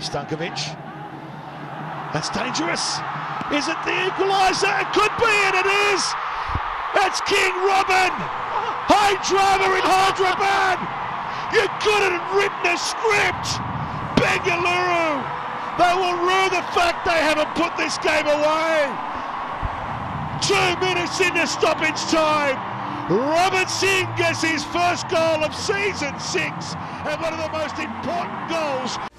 Stankovic. That's dangerous. Is it the equaliser? It could be, and it is. It's King Robin. High drama in Hyderabad. You couldn't have written a script. Bengaluru. They will rue the fact they haven't put this game away. 2 minutes into stoppage time. Robin Singh gets his first goal of season 6 and one of the most important goals.